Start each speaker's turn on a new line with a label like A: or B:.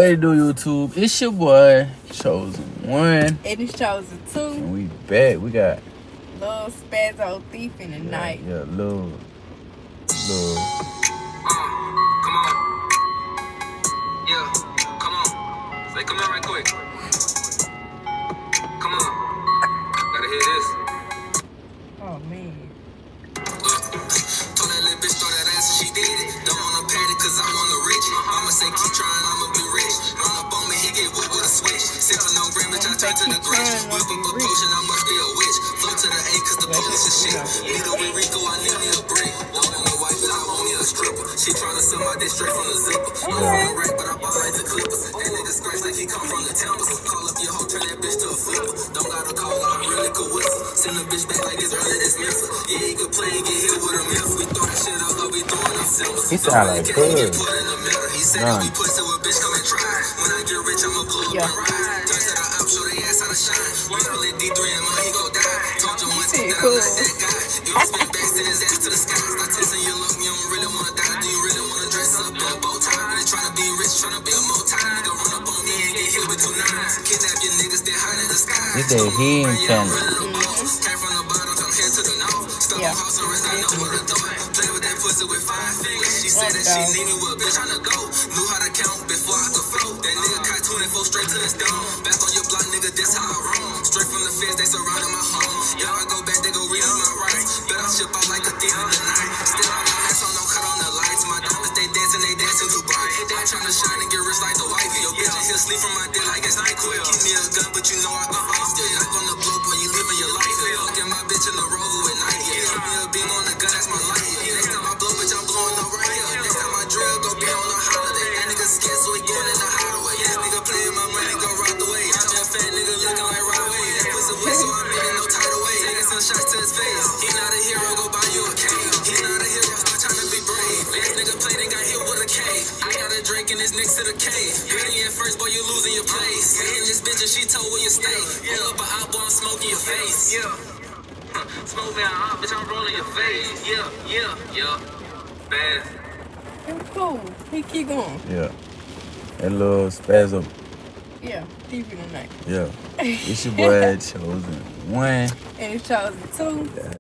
A: What it do, YouTube? It's your boy, Chosen One.
B: And it's Chosen Two.
A: And we back. We got
B: Luvvspazzo thief in the night.
A: Yeah, Love.
C: Come on. Yeah, come on. Say, come here right quick. Come on. Gotta hear this.
B: Oh, man.
C: Told that little bitch throw that ass and she did it. Don't wanna pat it cause I wanna rich. Mama say keep trying, I'ma be rich. Run up on me, he get whooped with a switch. Sippin' on green, bitch, I turn to the Grinch. Whip up a potion, I must be a witch. Flow to the A cause the police is shit. Nigga with Rico, I need me a brick. Don't want no wife, but I want me a stripper. She tryna sell my dick straight from the zipper. I'm from rap, but I bought like the Clippers. That nigga scratch like he come from the Timbers. Call up your hoe, turn that bitch to a flipper. Don't gotta call, I really could whistle. Send a bitch back like it's early dismissal. Yeah, he could play and get hit with a miss. We throw that shit up, but we throwing up symbols.
A: He sound like good.
C: He said that we pussy with bitch come and try. When I get rich, I'ma pull up and ride. Turn to the up, show they ass how to shine. Really D3 and money, he gon' die. Told you one thing that I'm not that guy. If you spin back, send his ass to the sky. Stop testing your luck, you don't really wanna die. Do you really wanna dress up in a bow tie? Really tryna be rich, tryna be a multi. Nigga run up on me and get hit with 2 nines. Kidnap your niggas, then hide in the sky.
A: He said he ain't Canada.
C: Came from the bottom, come head to the north. Stuck on house arrest, I know what I thought. Play with that pussy with 5 fingers. She said that she need me, well, bitch, tryna go. Knew how to count before I could float. That nigga caught 24 straight to his dome. Back on your block, nigga, that's how I roam. Straight from the fence, they surrounded my home. Yo, I go back, they go read on my rights. Bet I ship out like a thief in the night. Still on my ass, so no cut on the lights. My diamonds, they dancing too bright. They tryna shine and get rich like the wifey. Yo, bitch, he'll sleep from my dick like it's night quill. Keep me a gun, but you know I can fight still. Not gonna blow, boy, you living your life. Fucking my bitch in the Rover with 90. Keep me a beam on the gun, that's my life. Next time I blow, bitch, I'm blowing up right here. Next time I drill, go be on a holiday. That nigga scared, so he going in the hideaway. This nigga playing my money, go rock the way. I'm just a fat nigga looking like Rodway. That pussy wet, so I'm in no tidal way. Taking some shots to his face. He not a hero, go buy you a cake. He not a hero, start trying to be brave. Last nigga played and got hit with a K. I got a Drake and it's next to the K. Ready at first, boy, you losing your place. Hitting this bitch and she told where you stay. Pull up a hot boy, I'm smoking your face. Yeah. Smoke me out, bitch, I'm rolling your face. Yeah. Bad.
B: It was cool. He keep going.
A: Yeah. That Luvvspazzo.
B: Yeah, thief in the night.
A: Yeah. It's your boy, Chosen One.
B: And it's Chosen Two.
A: Yeah.